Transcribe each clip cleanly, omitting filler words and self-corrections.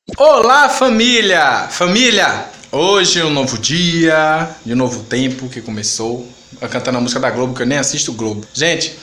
Olá, família! Família, hoje é um novo dia, de um novo tempo que começou. Cantando a música da Globo, que eu nem assisto Globo. Gente,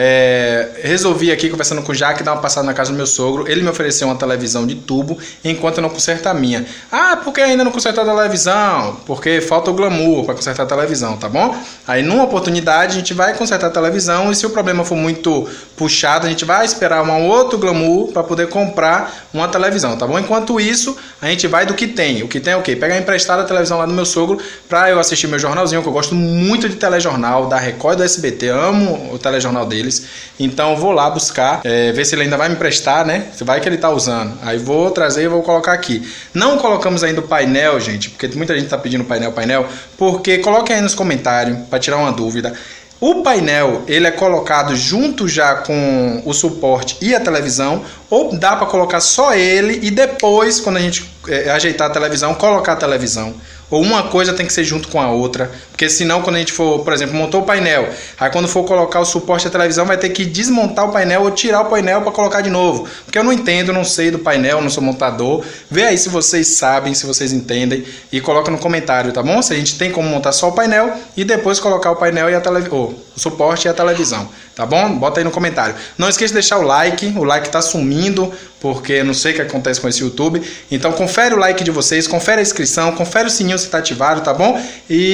resolvi aqui, conversando com o Jaque, dar uma passada na casa do meu sogro. Ele me ofereceu uma televisão de tubo, enquanto eu não conserto a minha. Ah, por que ainda não consertou a televisão? Porque falta o glamour para consertar a televisão, tá bom? Aí, numa oportunidade, a gente vai consertar a televisão. E se o problema for muito puxado, a gente vai esperar um outro glamour para poder comprar uma televisão, tá bom? Enquanto isso, a gente vai do que tem. O que tem é o quê? Pegar emprestada a televisão lá do meu sogro para eu assistir meu jornalzinho, que eu gosto muito de telejornal, da Record e do SBT. Amo o telejornal dele. Então eu vou lá buscar, ver se ele ainda vai me emprestar, né? Se vai que ele tá usando. Aí vou trazer e vou colocar aqui. Não colocamos ainda o painel, gente, porque muita gente tá pedindo painel, porque coloquem aí nos comentários para tirar uma dúvida. O painel, ele é colocado junto já com o suporte e a televisão, ou dá para colocar só ele e depois, quando a gente ajeitar a televisão, colocar a televisão. Ou uma coisa tem que ser junto com a outra, porque senão quando a gente for, por exemplo, montou o painel, aí quando for colocar o suporte da televisão vai ter que desmontar o painel ou tirar o painel para colocar de novo, porque eu não entendo, não sei do painel, não sou montador. Vê aí se vocês sabem, se vocês entendem e coloca no comentário, tá bom? Se a gente tem como montar só o painel e depois colocar o painel e a o suporte e a televisão, tá bom? Bota aí no comentário. Não esqueça de deixar o like tá sumindo, porque não sei o que acontece com esse YouTube. Então confere o like de vocês, confere a inscrição, confere o sininho se tá ativado, tá bom?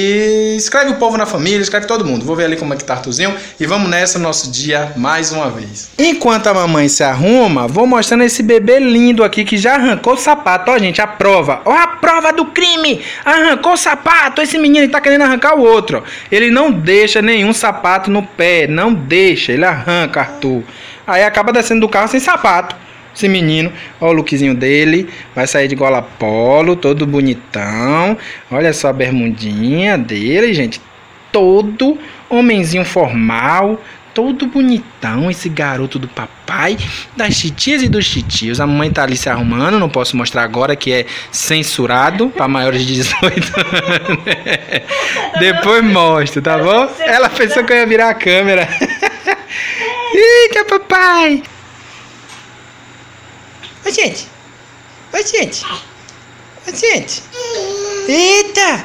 E escreve o povo na família, escreve todo mundo. Vou ver ali como é que tá Arthurzinho e vamos nessa no nosso dia mais uma vez. Enquanto a mamãe se arruma, vou mostrando esse bebê lindo aqui que já arrancou o sapato. Ó, gente, a prova. Ó, a prova do crime. Arrancou o sapato. Esse menino tá querendo arrancar o outro. Ele não deixa nenhum sapato no pé, não deixa. Ele arranca, Arthur. Aí acaba descendo do carro sem sapato. Esse menino, ó o lookzinho dele, vai sair de gola polo, todo bonitão. Olha só a bermudinha dele, gente. Todo homenzinho formal, todo bonitão, esse garoto do papai, das titias e dos titios. A mamãe tá ali se arrumando, não posso mostrar agora que é censurado para maiores de 18 anos. Depois mostro, tá bom? Ela pensou que eu ia virar a câmera. Eita, papai! Oi, gente. Oi, gente. Oi, gente. Eita!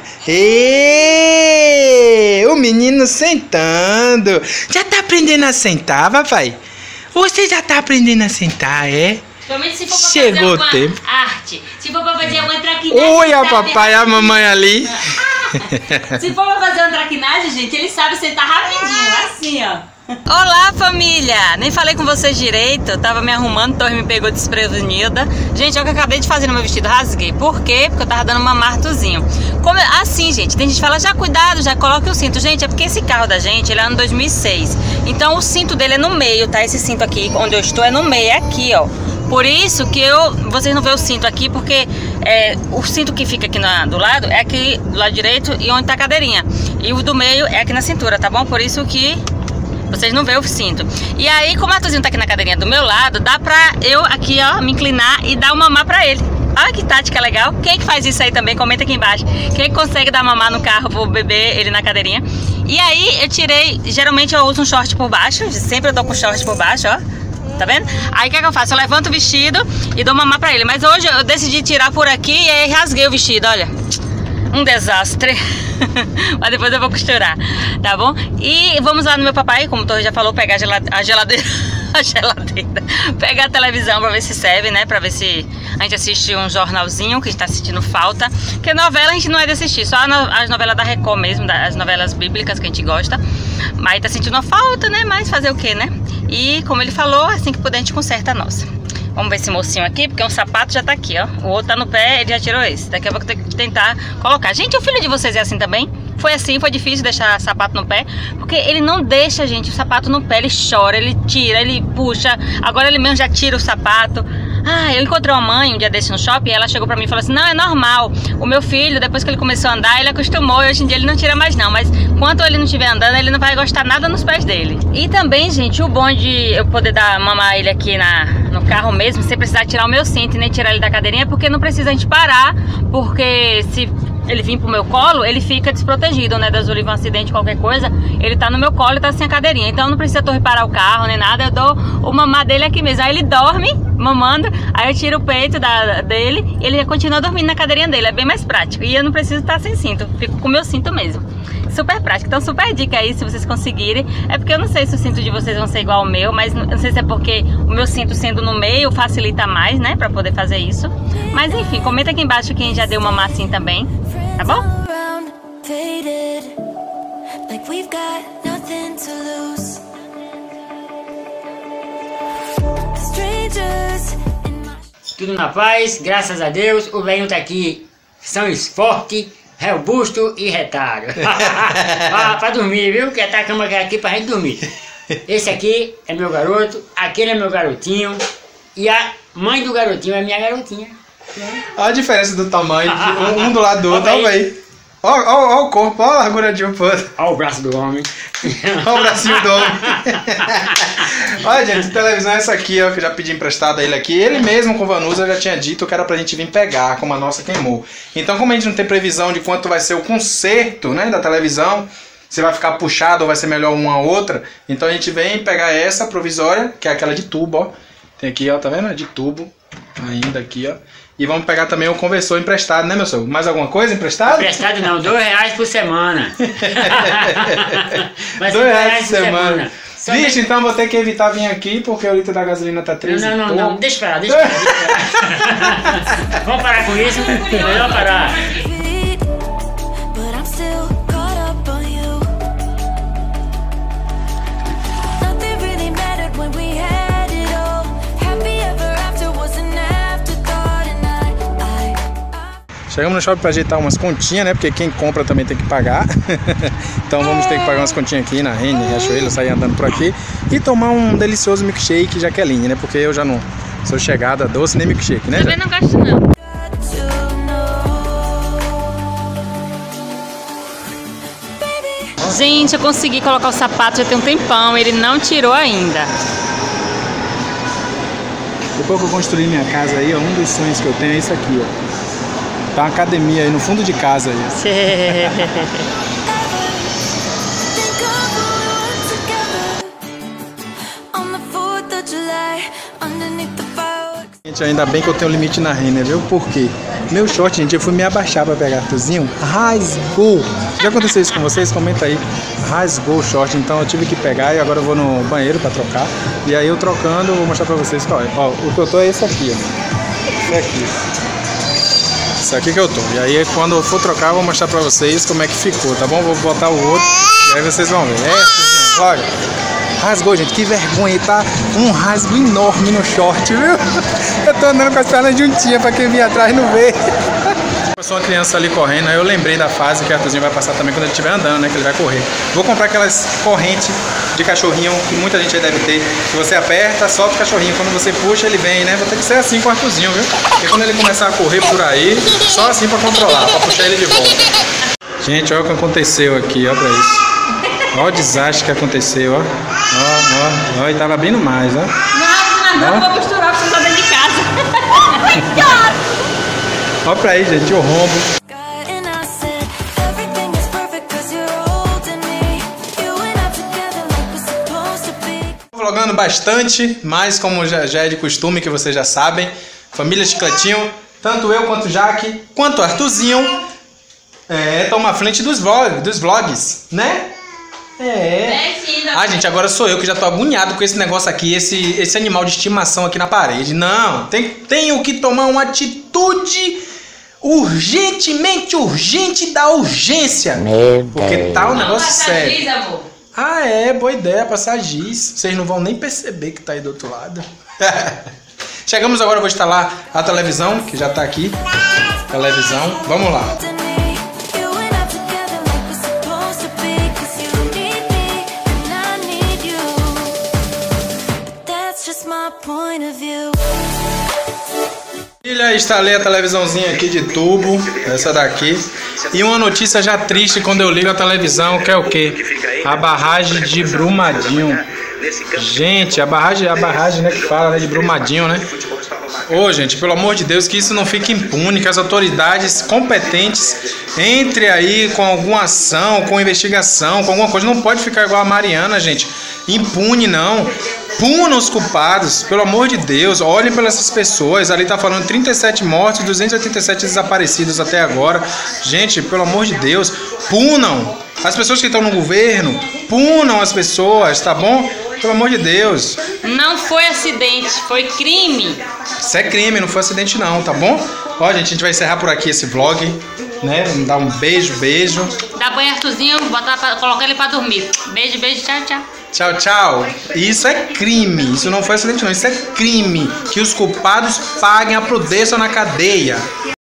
O menino sentando. Já tá aprendendo a sentar, papai? Você já tá aprendendo a sentar, é? Principalmente se for pra Chegou fazer o tempo. arte. Se for pra fazer uma traquinagem... Oi, a papai e a mamãe ali. Se for pra fazer uma traquinagem, gente, ele sabe sentar rapidinho, assim, ó. Olá, família! Nem falei com vocês direito, eu tava me arrumando, Torre me pegou desprevenida. Gente, é o que eu acabei de fazer no meu vestido, rasguei. Por quê? Porque eu tava dando uma martozinho. Assim, gente, tem gente que fala, já cuidado, já coloque o cinto. Gente, é porque esse carro da gente, ele é ano 2006. Então o cinto dele é no meio, tá? Esse cinto aqui, onde eu estou, é no meio, é aqui, ó. Por isso que vocês não vê o cinto aqui, porque o cinto que fica aqui do lado é aqui do lado direito e onde tá a cadeirinha. E o do meio é aqui na cintura, tá bom? Por isso que vocês não veem o cinto. E aí, como o Arthurzinho tá aqui na cadeirinha do meu lado, dá pra eu aqui, ó, me inclinar e dar uma mamar pra ele. Olha que tática legal. Quem é que faz isso aí também? Comenta aqui embaixo. Quem é que consegue dar mamar no carro pro bebê, ele na cadeirinha? E aí, eu tirei... Geralmente eu uso um short por baixo. Sempre eu dou com short por baixo, ó. Tá vendo? Aí o que é que eu faço? Eu levanto o vestido e dou mamar pra ele. Mas hoje eu decidi tirar por aqui e aí rasguei o vestido, olha. Um desastre. Mas depois eu vou costurar, tá bom? E vamos lá no meu papai, como o Torre já falou, pegar a geladeira. Pegar a televisão pra ver se serve, né? Pra ver se a gente assiste um jornalzinho, que a gente tá assistindo falta. Porque novela a gente não é de assistir, só as novelas da Record mesmo, as novelas bíblicas que a gente gosta. Mas tá sentindo uma falta, né? Mas fazer o quê, né? E como ele falou, assim que puder a gente conserta a nossa. Vamos ver esse mocinho aqui, porque um sapato já tá aqui, ó. O outro tá no pé, ele já tirou esse. Daqui a pouco tem que tentar colocar. Gente, o filho de vocês é assim também? Foi assim, foi difícil deixar sapato no pé, porque ele não deixa, gente, o sapato no pé. Ele chora, ele tira, ele puxa. Agora ele mesmo já tira o sapato. Ah, eu encontrei uma mãe um dia desse no shopping e ela chegou pra mim e falou assim, não, é normal. O meu filho, depois que ele começou a andar, ele acostumou e hoje em dia ele não tira mais não. Mas enquanto ele não estiver andando, ele não vai gostar nada nos pés dele. E também, gente, o bom de eu poder mamar ele aqui no carro mesmo, sem precisar tirar o meu cinto e nem tirar ele da cadeirinha, porque não precisa a gente parar, porque se ele vir pro meu colo, ele fica desprotegido, né? Das olivas, um acidente, qualquer coisa, ele tá no meu colo e tá sem a cadeirinha. Então não precisa Torre parar o carro nem nada, eu dou o mamar dele aqui mesmo. Aí ele dorme mamando, aí eu tiro o peito dele e ele já continua dormindo na cadeirinha dele. É bem mais prático. E eu não preciso estar sem cinto, fico com o meu cinto mesmo. Super prático. Então, super dica aí, se vocês conseguirem. É porque eu não sei se o cinto de vocês vão ser igual ao meu, mas não sei se é porque o meu cinto sendo no meio facilita mais, né, pra poder fazer isso. Mas enfim, comenta aqui embaixo quem já deu uma massinha também, tá bom? Tudo na paz, graças a Deus. O velhinho tá aqui, são forte, robusto e retado. pra dormir, viu? Que tá a cama aqui pra gente dormir. Esse aqui é meu garoto, aquele é meu garotinho e a mãe do garotinho é minha garotinha. Olha a diferença do tamanho, um do lado do outro, olha aí. Olha o corpo, olha a largura de um pro outro. Olha o braço do homem. Olha o bracinho do homem. Olha, gente, a televisão é essa aqui, ó, que eu já pedi emprestada a ele aqui. Ele mesmo com o Vanusa já tinha dito que era pra gente vir pegar, como a nossa queimou. Então, como a gente não tem previsão de quanto vai ser o conserto, né, da televisão, se vai ficar puxado ou vai ser melhor uma ou outra, então a gente vem pegar essa provisória, que é aquela de tubo, ó. Tem aqui, ó, tá vendo? É de tubo, ainda aqui, ó. E vamos pegar também o conversor emprestado, né, meu senhor? Mais alguma coisa emprestado? Emprestado não, R$2 por semana. Mas R$2 por semana. Vixe, então vou ter que evitar vir aqui porque o litro da gasolina tá 13. Não, deixa pra lá, deixa pra lá. Vamos parar com isso? Melhor parar. Chegamos no shopping para ajeitar umas continhas, né? Porque quem compra também tem que pagar. Então vamos ter que pagar umas continhas aqui na Renner, Riachuelo, sair andando por aqui. E tomar um delicioso milkshake Jaqueline, né? Porque eu já não sou chegada a doce nem milkshake, né? Também não gosto não. Gente, eu consegui colocar o sapato já tem um tempão, ele não tirou ainda. Depois que eu construí minha casa aí, ó, um dos sonhos que eu tenho é isso aqui, ó. Tá uma academia aí no fundo de casa aí. Gente, ainda bem que eu tenho limite na Renner, viu? Por quê? Meu short, gente, eu fui me abaixar pra pegar Arthurzinho, rasgou. Já aconteceu isso com vocês? Comenta aí. Rasgou o short, então eu tive que pegar e agora eu vou no banheiro pra trocar. E aí eu trocando, eu vou mostrar pra vocês qual é. Ó, o que eu tô é esse aqui, ó. Esse aqui. Isso aqui que eu tô. E aí quando eu for trocar eu vou mostrar pra vocês como é que ficou, tá bom? Vou botar o outro e aí vocês vão ver. Olha, rasgou, gente, que vergonha, tá um rasgo enorme no short, viu? Eu tô andando com as pernas juntinhas pra quem vir atrás não ver. Passou uma criança ali correndo, aí eu lembrei da fase que o Arthurzinho vai passar também quando ele estiver andando, né? Que ele vai correr. Vou comprar aquelas correntes de cachorrinho que muita gente aí deve ter. Que você aperta, solta o cachorrinho. Quando você puxa, ele vem, né? Vou ter que ser assim com o Arthurzinho, viu? Porque quando ele começar a correr por aí, só assim pra controlar, pra puxar ele de volta. Gente, olha o que aconteceu aqui, ó, pra isso. Olha o desastre que aconteceu, ó. Ó, e tava abrindo mais, ó. Não vou costurar pra você estar dentro de casa. Olha pra aí, gente, o rombo. Vlogando bastante, mas como já é de costume, que vocês já sabem, família Chicletinho, tanto eu quanto o Jaque, quanto o Arthurzinho, estão à frente dos vlogs, né? Ah, gente, agora sou eu que já tô agoniado com esse negócio aqui, esse animal de estimação aqui na parede. Não, tenho que tomar uma atitude urgentemente urgente da urgência. Porque tá um negócio sério. Giz, amor. Ah, boa ideia, passar giz. Vocês não vão nem perceber que tá aí do outro lado. Chegamos agora, eu vou instalar a televisão, que já tá aqui. Televisão, vamos lá. Filha, instalei a televisãozinha aqui de tubo, essa daqui. E uma notícia já triste quando eu ligo a televisão, que é o quê? A barragem de Brumadinho. Gente, a barragem, né, que fala, né, de Brumadinho, né? Ô, gente, pelo amor de Deus, que isso não fique impune, que as autoridades competentes entrem aí com alguma ação, com investigação, com alguma coisa. Não pode ficar igual a Mariana, gente. impune, não. Punam os culpados, pelo amor de Deus. Olhem para essas pessoas. Ali tá falando 37 mortos, 287 desaparecidos até agora. Gente, pelo amor de Deus, punam as pessoas que estão no governo. Punam as pessoas, tá bom? Pelo amor de Deus. Não foi acidente, foi crime. Isso é crime, não foi acidente não, tá bom? Ó, gente, a gente vai encerrar por aqui esse vlog, né? Dar um beijo. Dá banho Arthurzinho, colocar ele pra dormir. Beijo, tchau, tchau. Tchau, tchau. Isso é crime. Isso não foi acidente não. Isso é crime. Que os culpados paguem, apodreçam na cadeia.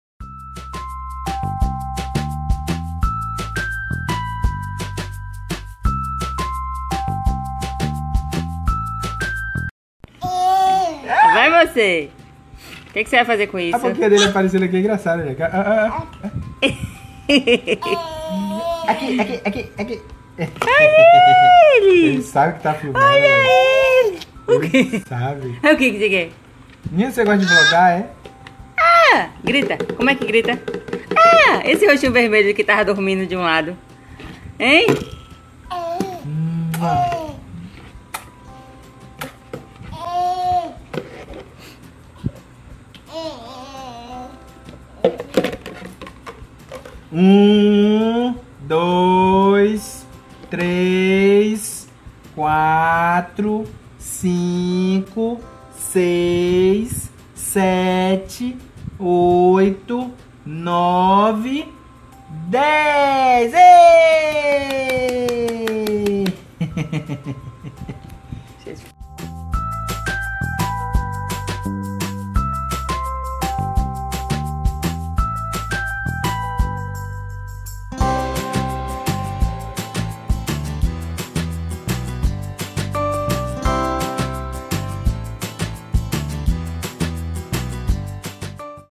Vai você. O que você vai fazer com isso? A boquinha dele aparecendo aqui é engraçada, né? Aqui. Olha ele! Ele sabe que tá filmando. Olha ele! O quê? Ele sabe. O que você quer? Menino, você gosta de vlogar, é? Ah! Grita! Como é que grita? Ah! Esse rostinho vermelho que tava dormindo de um lado. Hein? Um, 2, 3, 4, 5, 6, 7, 8, 9, 10. Ei!